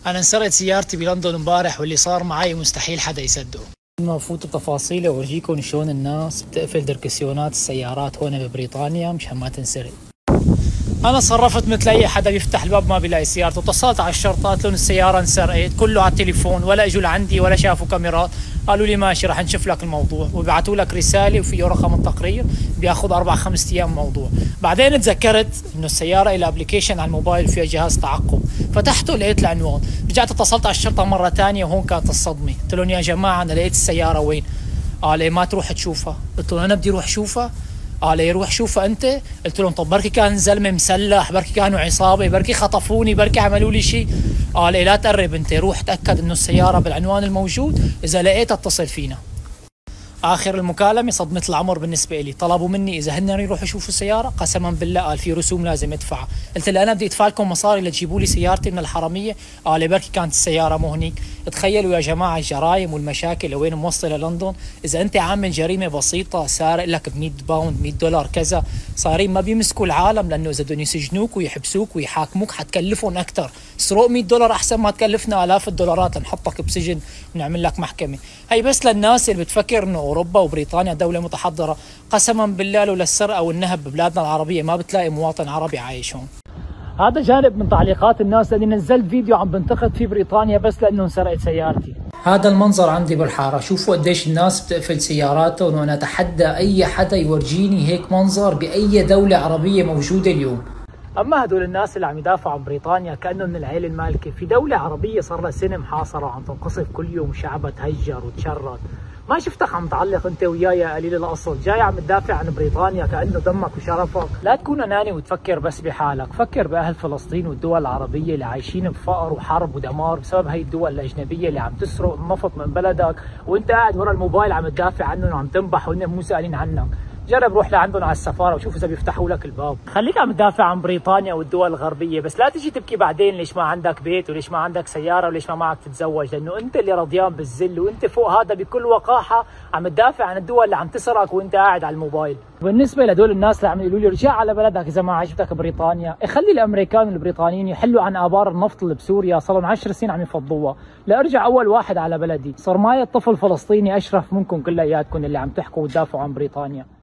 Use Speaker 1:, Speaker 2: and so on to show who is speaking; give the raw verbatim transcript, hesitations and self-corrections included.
Speaker 1: انا انسرقت سيارتي بلندن امبارح، واللي صار معي مستحيل حدا يصدقه. ما فوت بتفاصيل واورجيكم شلون الناس بتقفل دركسيونات السيارات هون ببريطانيا مشان ما تنسرق. انا صرفت مثل اي حدا بيفتح الباب ما بيلاقي سيارته، اتصلت على الشرطه قلت لهم السياره انسرقت، كله على التليفون، ولا اجوا لعندي ولا شافوا كاميرات. قالوا لي ماشي رح نشوف لك الموضوع، وبيبعثوا لك رساله وفيه رقم التقرير، بياخذ اربع خمس ايام الموضوع. بعدين تذكرت انه السياره لها ابلكيشن على الموبايل فيها جهاز تعقب، فتحته لقيت العنوان، رجعت اتصلت على الشرطه مره ثانيه وهون كانت الصدمه. قلت لهم يا جماعه انا لقيت السياره وين؟ قال لي ما تروح تشوفها. قلت له انا بدي اروح شوفها. قال لي روح شوفها انت. قلت لهم طب بركي كان زلمه مسلح، بركي كانوا عصابه، بركي خطفوني، بركي عملوا لي شيء. قال لي لا تقرب انت، روح تاكد انه السياره بالعنوان الموجود، اذا لقيتها اتصل فينا. اخر المكالمه صدمه العمر بالنسبه لي، طلبوا مني اذا هن يروحوا يشوفوا السياره، قسما بالله قال في رسوم لازم ادفعها. قلت له انا بدي ادفع لكم مصاري لتجيبوا لي سيارتي من الحراميه. قال لي بركي كانت السياره مو هنيك. تخيلوا يا جماعه الجرائم والمشاكل لوين موصله لندن. اذا انت عامل جريمه بسيطه سارق لك ب مية باوند مية دولار كذا، صارين ما بيمسكوا العالم، لانه اذا بدهم يسجنوك ويحبسوك ويحاكموك حتكلفهم اكثر. سرق مية دولار احسن ما تكلفنا الاف الدولارات لنحطك بسجن ونعمل لك محكمه. هي بس للناس اللي بتفكر انه اوروبا وبريطانيا دوله متحضره. قسما بالله لولا السرقه والنهب ببلادنا العربيه ما بتلاقي مواطن عربي عايش هون. هذا جانب من تعليقات الناس لاني نزلت فيديو عم بنتقد في بريطانيا بس لانه انسرقت سيارتي. هذا المنظر عندي بالحاره، شوفوا قديش الناس بتقفل سياراتهم، وانا اتحدى اي حدا يورجيني هيك منظر باي دوله عربيه موجوده اليوم. اما هدول الناس اللي عم يدافعوا عن بريطانيا كانه من العيله المالكه، في دوله عربيه صار لها سنه محاصره وعم تنقصف كل يوم، شعبها تهجر وتشرد. ما شفتك عم تعلق انت وياي يا قليل الاصل، جاي عم تدافع عن بريطانيا كانه دمك وشرفك. لا تكون اناني وتفكر بس بحالك، فكر باهل فلسطين والدول العربيه اللي عايشين بفقر وحرب ودمار بسبب هي الدول الاجنبيه اللي عم تسرق النفط من بلدك، وانت قاعد ورا الموبايل عم تدافع عنهم وعم تنبح وهن مو سائلين عنك. جرب روح لعندهم على السفاره وشوف اذا بيفتحوا لك الباب. خليك عم تدافع عن بريطانيا والدول الغربيه، بس لا تجي تبكي بعدين ليش ما عندك بيت وليش ما عندك سياره وليش ما معك تتزوج، لانه انت اللي رضيان بالذل، وانت فوق هذا بكل وقاحه عم تدافع عن الدول اللي عم تسرقك وانت قاعد على الموبايل. وبالنسبه لهدول الناس اللي عم يقولوا لي رجع على بلدك اذا ما عجبتك بريطانيا، خلي الامريكان والبريطانيين يحلوا عن ابار النفط اللي بسوريا، صار لهم عشر سنين عم يفضوها، لارجع اول واحد على بلدي. صار معي طفل فلسطيني اشرف منكم كلياتكم اللي عم تحكوا وتدافعوا عن بريطانيا.